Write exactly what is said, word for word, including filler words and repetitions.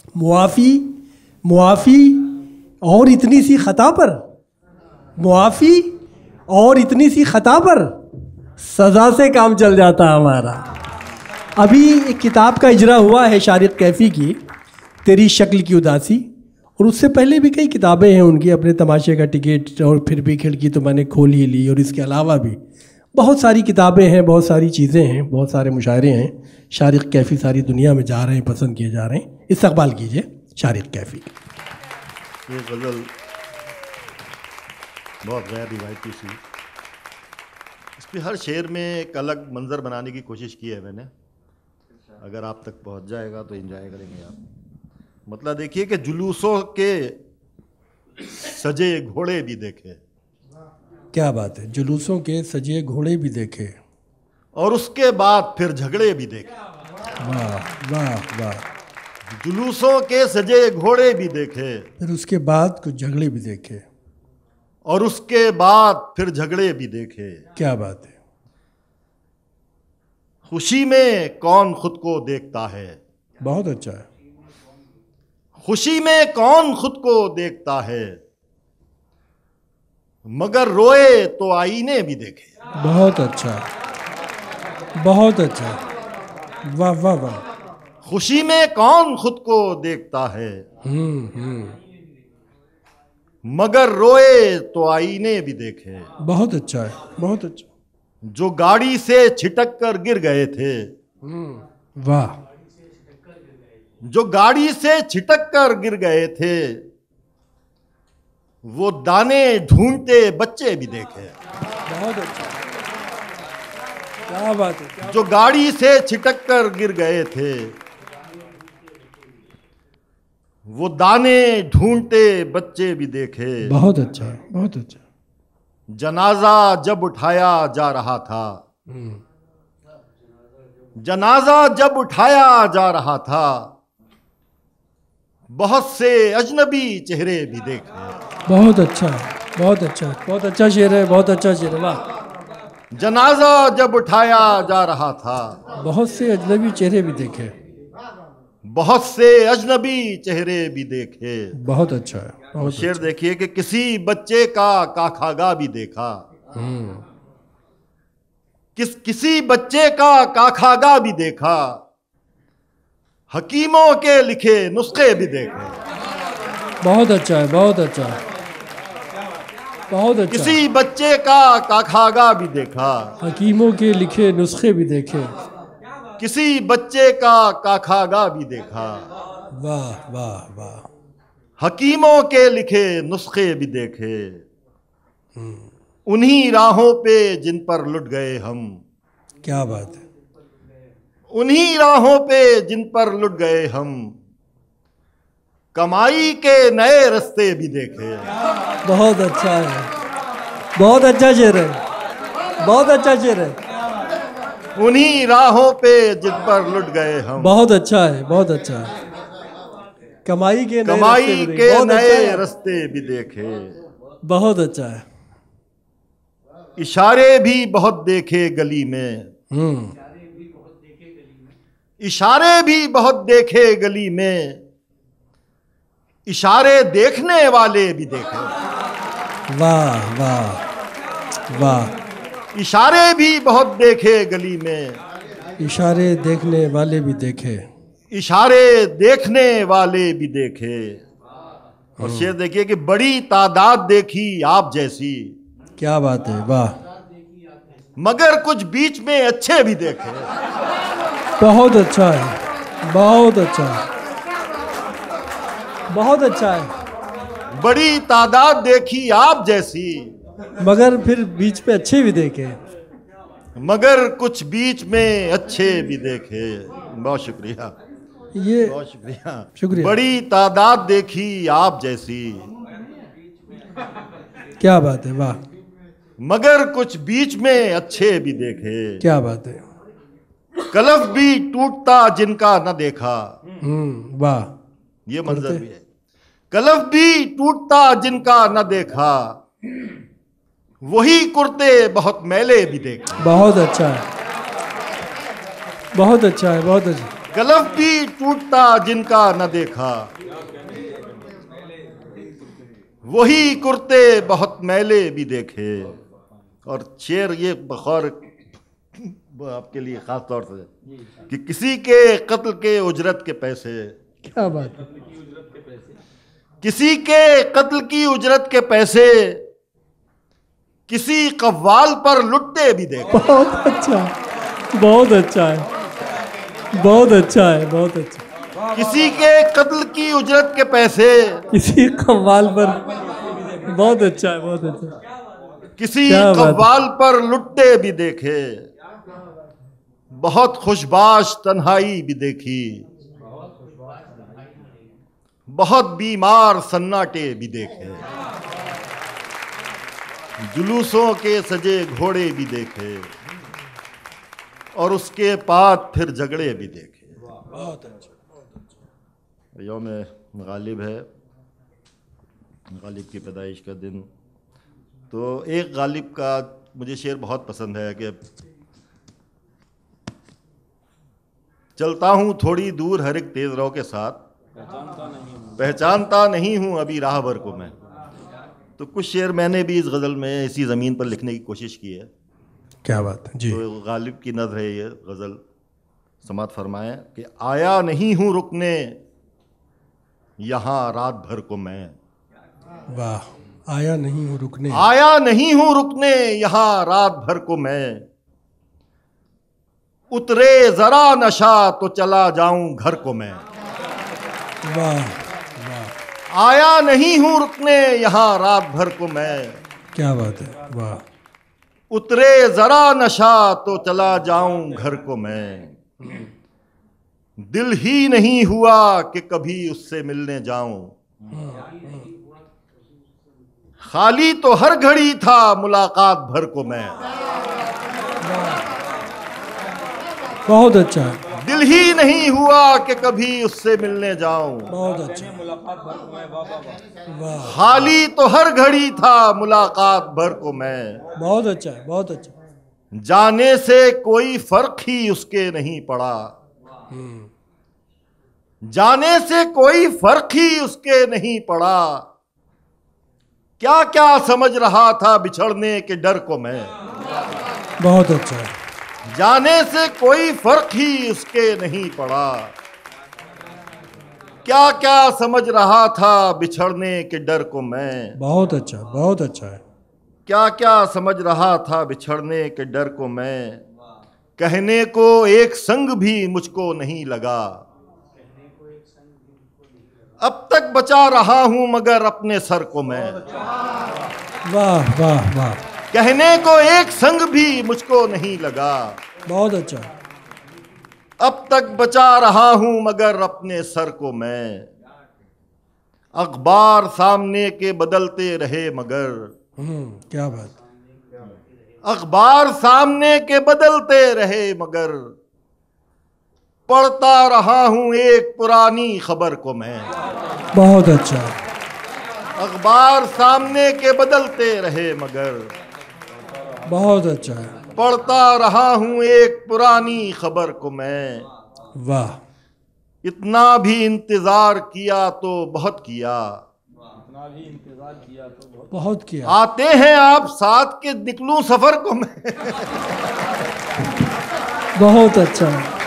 मुआफ़ी, मुआफ़ी और इतनी सी ख़ता पर, मुआफ़ी और इतनी सी ख़ता पर सज़ा से काम चल जाता हमारा। अभी एक किताब का इजरा हुआ है शारिक कैफ़ी की, तेरी शक्ल की उदासी, और उससे पहले भी कई किताबें हैं उनकी, अपने तमाशे का टिकट और फिर भी खिड़की तो मैंने खोल ही ली, और इसके अलावा भी बहुत सारी किताबें हैं, बहुत सारी चीज़ें हैं, बहुत सारे मुशायरे हैं। शारिक कैफ़ी सारी दुनिया में जा रहे हैं, पसंद किए जा रहे हैं। इस्तकबाल कीजिए शारिक कैफ़ी। ये गज़ल बहुत गैर रिवायती सी, इस पर हर शेर में एक अलग मंजर बनाने की कोशिश की है मैंने। अगर आप तक पहुंच जाएगा तो एंजॉय करेंगे आप। मतलब देखिए कि जुलूसों के सजे घोड़े भी देखे। क्या बात है, जुलूसों के सजे घोड़े भी देखे और उसके बाद फिर झगड़े भी देखे। वाह वाह वाह। जुलूसों के सजे घोड़े भी देखे, फिर उसके बाद कुछ झगड़े भी देखे, और उसके बाद फिर झगड़े भी देखे। क्या बात है। खुशी में कौन खुद को देखता है, बहुत अच्छा है। खुशी में कौन खुद को देखता है, मगर रोए तो आईने भी देखे। बहुत अच्छा, बहुत अच्छा, वाह वाह वाह। खुशी में कौन खुद को देखता है, हम्म हम्म मगर रोए तो आईने भी देखे। बहुत अच्छा है, बहुत अच्छा। जो गाड़ी से छिटक कर गिर गए थे, वाह। जो गाड़ी से छिटक कर गिर गए थे, वो दाने ढूंढते बच्चे भी देखे। बहुत अच्छा, क्या बात है, क्या जो गाड़ी से छिटक कर गिर गए थे, वो दाने ढूंढते बच्चे भी देखे। बहुत अच्छा है, बहुत अच्छा। जनाजा जब उठाया जा रहा था, जनाजा जब उठाया जा रहा था, बहुत से अजनबी चेहरे भी देखे। बहुत अच्छा, बहुत अच्छा, बहुत अच्छा शेर है, बहुत अच्छा शेर है, वाह। जनाजा जब उठाया जा रहा था, बहुत से अजनबी चेहरे भी देखे, बहुत से अजनबी चेहरे भी देखे। बहुत अच्छा है, बहुत शेर अच्छा। देखिए कि किसी बच्चे का काखागा भी देखा, किस किसी बच्चे का काखागा भी देखा, हकीमों के लिखे नुस्खे भी देखे। बहुत अच्छा है, बहुत अच्छा है, बहुत अच्छा। किसी बच्चे का काखागा भी देखा, हकीमों के लिखे नुस्खे भी देखे। किसी बच्चे का काखागा भी देखा, वाह वाह वाह। हकीमों के लिखे नुस्खे भी देखे। उन्हीं राहों पे जिन पर लुट गए हम, क्या बात है। उन्हीं राहों पे जिन पर लुट गए हम, कमाई के नए रास्ते भी देखे। बहुत अच्छा है, बहुत अच्छा शेर है, बहुत अच्छा शेर है। उन्हीं राहों पे जिन पर लुट गए हम, बहुत अच्छा है, बहुत अच्छा है। कमाई के नए कमाई रास्ते भी के देखे। नए अच्छा रास्ते भी देखे। बहुत अच्छा है। इशारे भी बहुत देखे गली में, हम्म इशारे भी बहुत देखे गली में, इशारे देखने वाले भी देखे। वाह वाह वाह। इशारे भी बहुत देखे गली में, इशारे देखने वाले भी देखे। इशारे देखने वाले भी देखे। और शेर देखिए कि बड़ी तादाद देखी आप जैसी, क्या बात है, वाह। मगर कुछ बीच में अच्छे भी देखे। बहुत अच्छा है, बहुत अच्छा है, बहुत अच्छा है। बड़ी तादाद देखी आप जैसी, मगर फिर बीच पे अच्छे भी देखे। मगर कुछ बीच में अच्छे भी देखे। बहुत शुक्रिया, ये बहुत शुक्रिया, शुक्रिया। बड़ी तादाद देखी आप जैसी, क्या बात है, वाह। मगर कुछ बीच में अच्छे भी देखे। क्या बात है। कलफ भी टूटता जिनका न देखा, हम्म वाह। ये मंजर भी है। कलफ भी टूटता जिनका न देखा, वही कुर्ते बहुत मैले भी देखे। बहुत अच्छा है, बहुत अच्छा है, बहुत अच्छा। गलफ भी टूटता जिनका न देखा, वही कुर्ते बहुत मैले भी देखे। और शेर ये बखौर आपके लिए खास तौर से कि किसी के कत्ल के उजरत के पैसे, क्या बात है, किसी के कत्ल की उजरत के पैसे किसी कव्वाल पर लुटते भी देखे। बहुत अच्छा, बहुत अच्छा है, बहुत अच्छा है, बहुत अच्छा। किसी के कत्ल की उजरत के पैसे किसी कव्वाल पर, बहुत अच्छा है, बहुत अच्छा। किसी कव्वाल पर लुटते भी देखे, बहुत खुशबाश तन्हाई भी देखी, बहुत बीमार सन्नाटे भी देखे, जुलूसों के सजे घोड़े भी देखे, और उसके बाद फिर झगड़े भी देखे। बहुत अच्छा। यौम गालिब है, गालिब की पैदाइश का दिन। तो एक गालिब का मुझे शेर बहुत पसंद है कि चलता हूँ थोड़ी दूर हर एक तेज रौ के साथ, पहचानता नहीं हूँ अभी राह भर को मैं। तो कुछ शेर मैंने भी इस गज़ल में इसी ज़मीन पर लिखने की कोशिश की है। क्या बात है जी। तो गालिब की नज़र है ये गज़ल, समात फरमाएं कि आया नहीं हूँ रुकने यहाँ रात भर को मैं। वाह, आया नहीं हूँ रुकने, आया नहीं हूँ रुकने यहाँ रात भर को मैं, उतरे जरा नशा तो चला जाऊं घर को मैं। वाह वाह, आया नहीं हूँ रुकने यहाँ रात भर को मैं, क्या बात है, वाह। उतरे जरा नशा तो चला जाऊं घर को मैं, दिल ही नहीं हुआ कि कभी उससे मिलने जाऊं, खाली तो हर घड़ी था मुलाकात भर को मैं। बहुत अच्छा है, दिल ही नहीं हुआ कि कभी उससे मिलने जाऊं, बहुत अच्छा, वाह, खाली तो हर घड़ी था मुलाकात भर को मैं। बहुत अच्छा है, बहुत अच्छा। जाने से कोई फर्क ही उसके नहीं पड़ा, जाने से कोई फर्क ही उसके नहीं पड़ा, क्या क्या समझ रहा था बिछड़ने के डर को मैं। बहुत अच्छा है, जाने से कोई फर्क ही उसके नहीं पड़ा, क्या क्या समझ रहा था बिछड़ने के डर को मैं। बहुत अच्छा, बहुत अच्छा है, क्या क्या समझ रहा था बिछड़ने के डर को मैं, कहने को एक संग भी मुझको नहीं लगा, अब तक बचा रहा हूं मगर अपने सर को मैं। वाह वाह वाह, कहने को एक संग भी मुझको नहीं लगा, बहुत अच्छा, अब तक बचा रहा हूं मगर अपने सर को मैं। अखबार सामने के बदलते रहे मगर, हम्म, क्या बात, अखबार सामने के बदलते रहे मगर, पढ़ता रहा हूं एक पुरानी खबर को मैं। बहुत अच्छा, अखबार सामने के बदलते रहे मगर, बहुत अच्छा है, पढ़ता रहा हूं एक पुरानी खबर को मैं। वाह, इतना भी इंतजार किया तो बहुत किया, बहुत किया, आते हैं आप साथ के निकलूं सफर को मैं। बहुत अच्छा है।